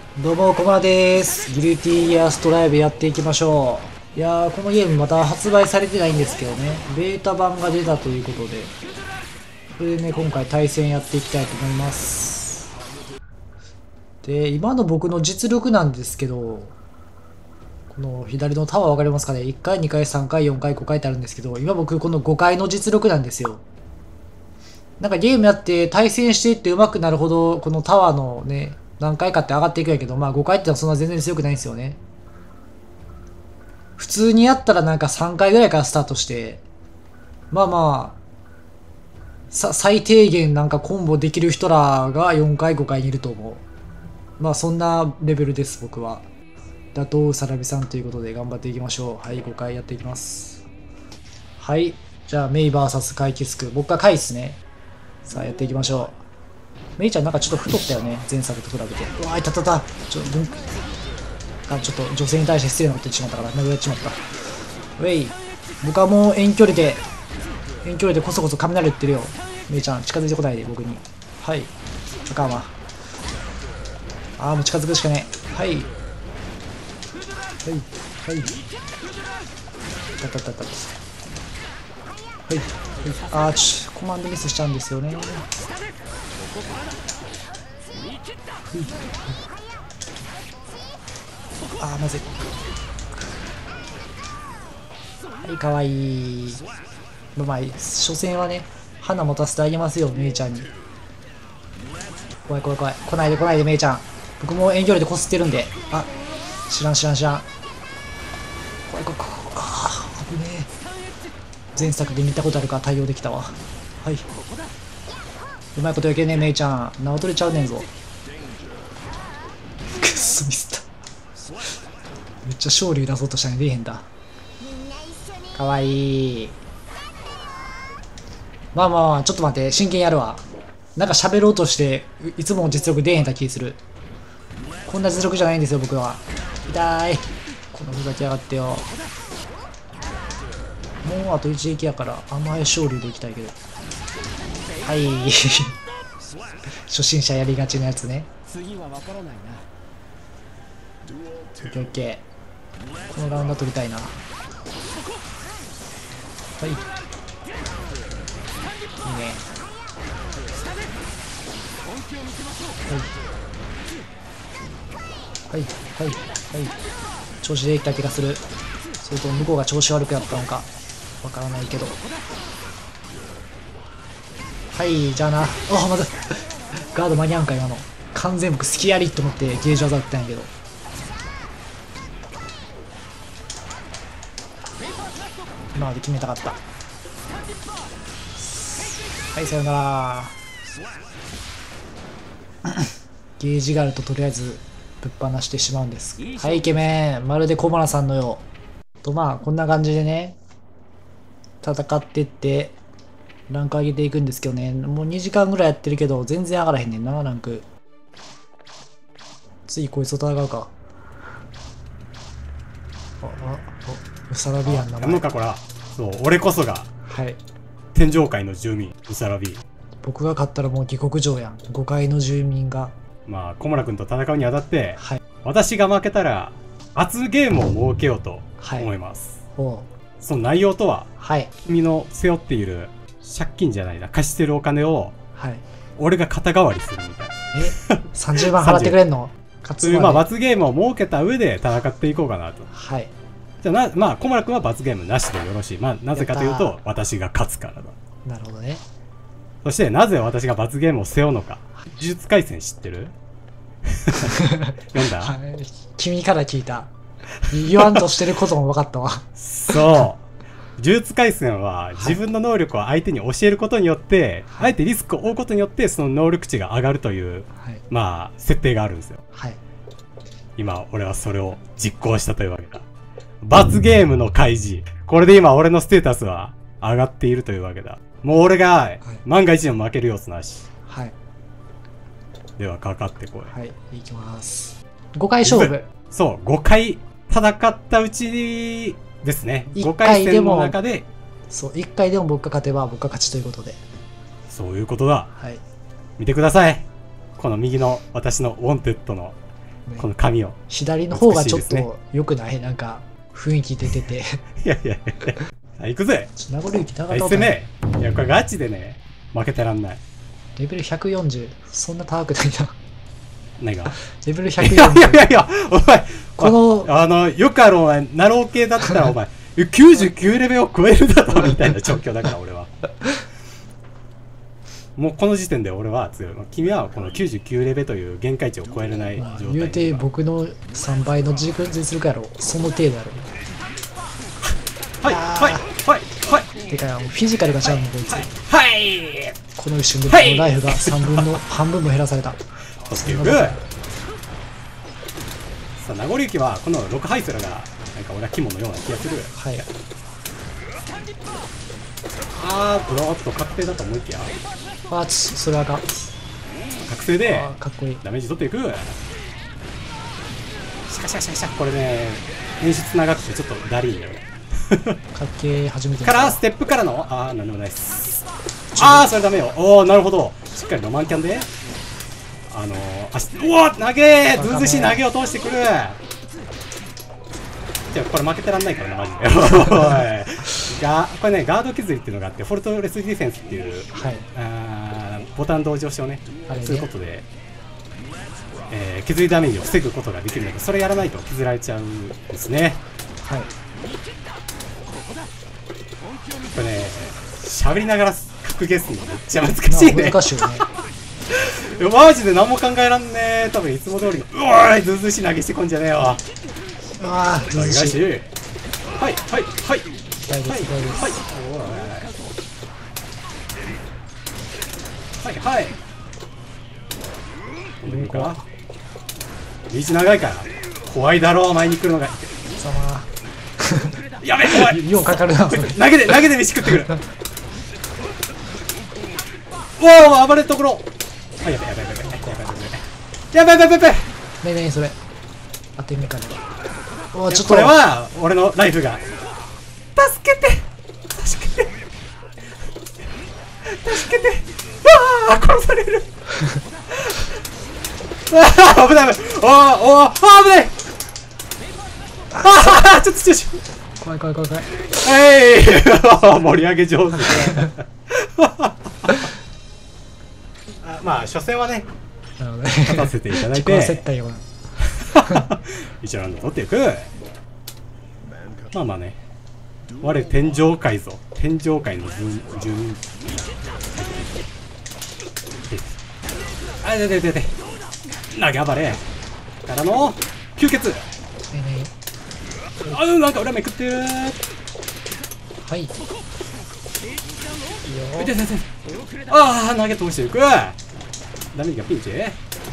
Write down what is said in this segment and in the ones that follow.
どうも、小村です。ギルティギアストライブやっていきましょう。いやー、このゲームまだ発売されてないんですけどね、ベータ版が出たということで、それでね、今回対戦やっていきたいと思います。で、今の僕の実力なんですけど、この左のタワー分かりますかね？ 1 回、2回、3回、4回、5回ってあるんですけど、今僕この5回の実力なんですよ。なんかゲームやって対戦していって上手くなるほど、このタワーのね、何回かって上がっていくんやけど、まあ5回ってのはそんな全然強くないんですよね。普通にやったらなんか3回ぐらいからスタートして、まあまあ、最低限なんかコンボできる人らが4回5回にいると思う。まあそんなレベルです、僕は。打倒サラビさんということで頑張っていきましょう。はい、5回やっていきます。はい。じゃあメイ VS カイキスク。僕がカイっすね。さあやっていきましょう。メイちゃんなんかちょっと太ったよね。前作と比べて。うわー、いたたた。ちょっと女性に対して失礼なこと言ってしまったから殴られちまった。ウェイ。僕はもう遠距離でこそこそ雷打ってるよ。メイちゃん近づいてこないで、僕に。はい。あかんわ。ああ、もう近づくしかねえ。はい。はい。はい。たたたた。はい。はい。ああ、コマンドミスしちゃうんですよね。はい。ああ、まずい。はい、かわいい。まあ、所詮はね、花持たせてあげますよ、めいちゃんに。怖い怖い怖い。来ないで来ないで、めいちゃん。僕も遠距離でこすってるんで。あ、知らん知らん知らん。怖い怖い怖い。ああ、危ねえ。前作で見たことあるから対応できたわ。はい。うまいことやけねえ、めいちゃん。縄取れちゃうねんぞ。くっそミスった。めっちゃ勝利出そうとしたのに出えへんだ。かわいい。まあまあまあ、ちょっと待って、真剣やるわ。なんか喋ろうとして、いつもの実力出えへんた気する。こんな実力じゃないんですよ、僕は。痛い。このふざけやがってよ。もうあと一撃やから、甘い勝利でいきたいけど。はい。初心者やりがちなやつね。オッケーオッケー。このラウンド取りたいな。はい。いいね。はい。はい。はい。はい。調子でいった気がする。それと向こうが調子悪くやったのか。わからないけど。はい、じゃあな。あ、まずガード間に合うんか、今の。完全僕、隙ありと思ってゲージ技打ったんやけど。今まで決めたかった。はい、さよなら。ゲージがあるととりあえずぶっ放してしまうんです。はい、イケメン。まるで小村さんのよう。と、まあ、こんな感じでね、戦ってって、ランク上げていくんですけどね、もう2時間ぐらいやってるけど、全然上がらへんねんな、ランク。次こいつと戦うか。ウサラビアンの名前。 なんかこら、そう、俺こそが、 はい。 天上界の住民、ウサラビ。 僕が勝ったらもう下克上やん。5階の住民が。 まあ、小村君と戦うにあたって、 はい。 私が負けたら、罰ゲームを設けようと思います。 おう。 その内容とは、 はい。 君の背負っている借金じゃないな、貸してるお金を、 はい。 俺が肩代わりするみたいな。 え ?30 万払ってくれんの？勝つそういう、 まで。 まあ、罰ゲームを設けた上で戦っていこうかなと。 はい。 じゃあまあ、小村君は罰ゲームなしでよろしい。まあ、なぜかというと、私が勝つからだ。 なるほどね。 そして、なぜ私が罰ゲームを背負うのか。呪術廻戦知ってる？読んだ？ はい。君から聞いた。言わんとしてることも分かったわ。 そう。呪術廻戦は自分の能力を相手に教えることによって、はい、あえてリスクを負うことによってその能力値が上がるという、はい、まあ設定があるんですよ。はい。今俺はそれを実行したというわけだ。罰ゲームの開示。これで今俺のステータスは上がっているというわけだ。もう俺が万が一でも負ける要素なし。はい。ではかかってこい。 はい、いきます。5回勝負。 そう、5回戦ったうちですね。5回戦の中で。 そう、1回でも僕が勝てば僕が勝ちということで。 そういうことだ。 はい。 見てください。この右の私のウォンテッドのこの髪を。 左の方がちょっと良くない？なんか雰囲気出てて。 いやいやいや、行くぜ。 名残雪高かった。 攻め。いや、これガチでね、負けてらんない。 レベル140、そんな高くないな。 何がレベル140。 いやいやいや、お前、 この、 よくあるお前、ナロー系だったらお前、99レベルを超えるだろみたいな状況だから俺は。もうこの時点で俺は強い。君はこの99レベルという限界値を超えれない状態。 言うて僕の3倍の実力やろ。その程度やろ。 はいはいはいはい。 てかフィジカルがちゃうのこいつ。 はい。 この一瞬でこのライフが半分も減らされた。 オッケーグー。さあ名残雪はこの6ハイスラがなんか俺は肝のような気がする。 はい。 ブローっと確定だと思いきや。 それは覚醒でかっこいいダメージ取っていく。しかしこれね演出長くてちょっとダリーだよね。 かっけー。初めてからステップからのなんでもないっす。それダメよ。なるほど。しっかりロマンキャンでうわ投げずうずしい投げを通してくる。じゃあこれ負けてらんないからなマジで。これねガード削りっていうのがあって、フォルトレスディフェンスっていう、ボタン同時押しをねすることで、削りダメージを防ぐことができるので、それやらないと削られちゃうんですね。 はい。 これね喋りながら格ゲーするのめっちゃ難しいね。 難しいよね。 マジで何も考えらんねえ。多分いつも通りずうずうしい投げしてこんじゃねえよ。 ずうずしい。 はいはいはい大ですはいはい。いいか。道長いから怖いだろう前に来るのが。やべ怖い。 ようかかるな。 投げで飯食ってくる。おお暴れるところ。やべ。 何それ。当てみかな。ちょっとこれは俺のライフが。助けて。殺される。危ない。危ない。ちょっと怖い。 盛り上げ上手。まあ初戦はね勝たせていただいて1ラウンド取っていく。まあね我天上界の住人。で投げ暴れからの吸血。なんか裏めくってる。 はい投げ通していく。ダメージがピンチ。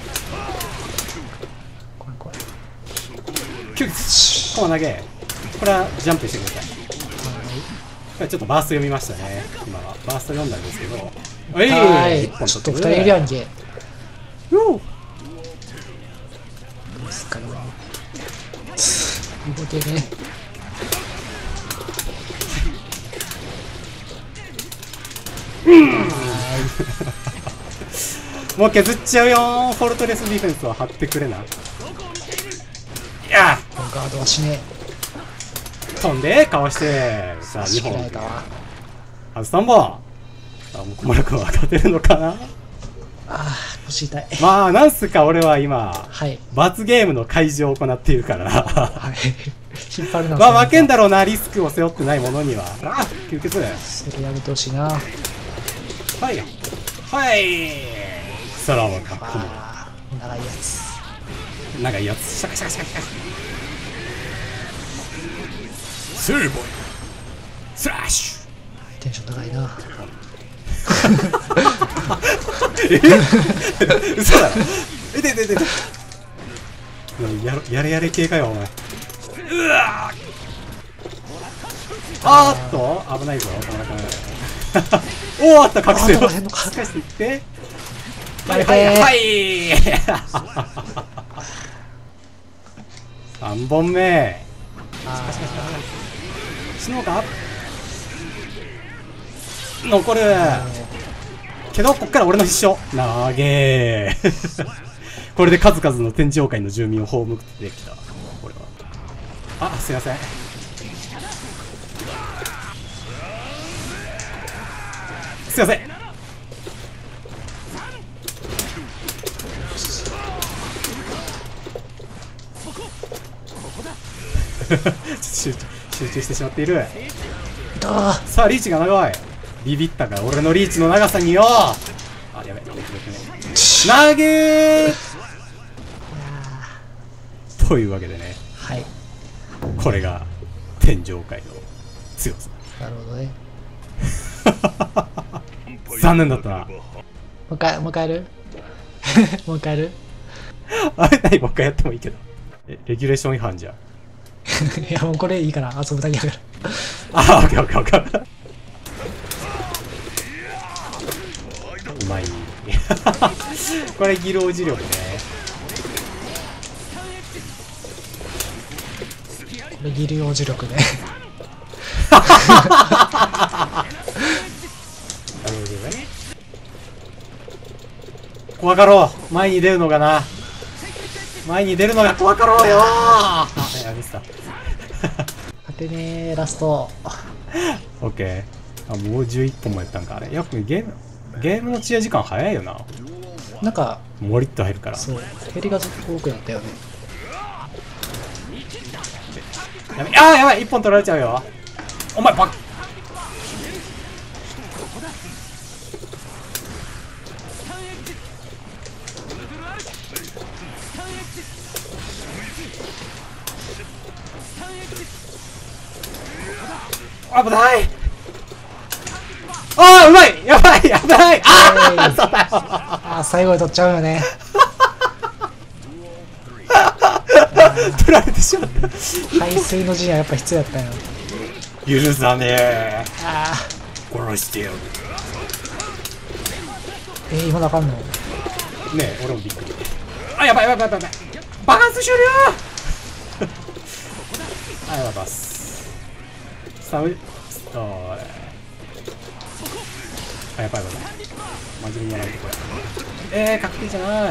吸血コマ投げ。これはジャンプしてください。これちょっとバースト読みましたね。今はバースト読んだんですけど、ちょっと2人いるやんけ。動けね。 もう削っちゃうよ。フォルトレスディフェンスは張ってくれな。 ガードはしねえ。飛んでかわして、さあ2本あと3本。もう小村君は勝てるのかな。 腰痛い。 まあなんすか俺は今、罰ゲームの開示を行っているからな。 引っ張るな。 まあ負けんだろうな。リスクを背負ってないものには。吸血。 それやめてほしいな。 はいサラマか。 長いやつ。 シャカスーボイスラッシュ。 テンション高いな。 嘘だろ。やれ系かよお前。危ないぞ。覚醒をしかしていって3本目。死のうか。残るけどこっから俺の必勝。投げこれで数々の天上界の住民を葬ってきた。これは。あ、すいません。すいません。集中してしまっている。さあリーチが長い。ビビったか俺のリーチの長さによ。あ、やべ、投げーというわけでね、 はい、 これが天上界の強さ。 なるほどね。 残念だったな。 もう一回やるもう一回やるあれ何もう一回やってもいいけど。レギュレーション違反じゃん。 いやもうこれいいから遊ぶだけだから。 あ、オッケーオッケーオッケー。うまい。これ技能磁力ね。 これ技能磁力ね。 なるほどね。怖かろう。前に出るのがな。前に出るのが怖かろうよー。あ、やめてた。 勝てねー、ラスト。 オッケー。あ、もう11本もやったんか。あれやっぱゲームの治癒時間早いよな。 なんかもりっと入るから。 そう、減りがずっと多くなったよね。 やべ、あーやばい、1本取られちゃうよ。お前バカ。危ない。ああ、うまい。やばいやばい。ああ、そうだよ。 あ、最後に取っちゃうよね。 取られてしまった。 排水の陣はやっぱ必要やったよ。 許さねえ。 ああ、 殺してやる。 今のあかんの？ ねえ、俺もびっくり。あ、やばいやばいやばいやばい。爆発終了。あ、やばいバス。あ、やばいやばい。真面目にやらないとこれ。確定じゃない。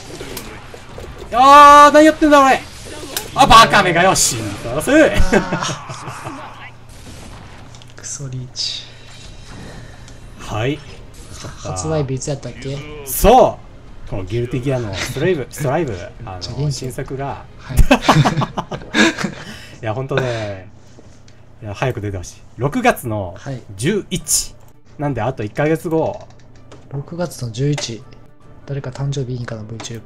あー、何やってんだ俺。あ、バカめがよ、死んだらせ。 クソリーチ。 はい。 発売日いつやったっけ？ そう、このギルティギアのストライブ新作が、はい、いや本当ね、いや早く出てほしい。6月の11、なんであと1ヶ月後。 6月の11、誰か誕生日いいかな VTuber。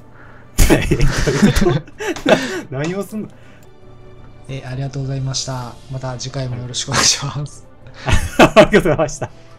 何をすんの。 ありがとうございました。また次回もよろしくお願いします。 ありがとうございました。